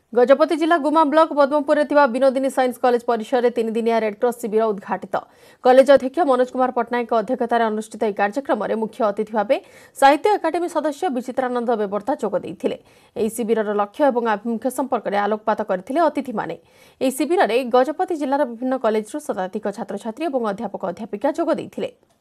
गजपति जिला Guma block Padmapur Vinodini science college परिसर में 3 दिनिया रेडक्रॉस शिविर उद्घाटित। कॉलेज अध्यक्ष मनोज कुमार पट्टनायक अध्यक्षतार अनुष्ठित यह कार्यक्रम में मुख्य अतिथि भाव साहित्य एकाडेमी सदस्य विचित्रानंद बेबर्ता जोगदेइथिले। एही शिविरर लक्ष्य और आभिमुख्य संपर्क में आलोकपात करथिले अतिथि माने। एही शिविर में गजपति जिलार विभिन्न कॉलेजरू शताधिक छात्र छात्री और अध्यापक अध्यापिका जोगदेइथिले।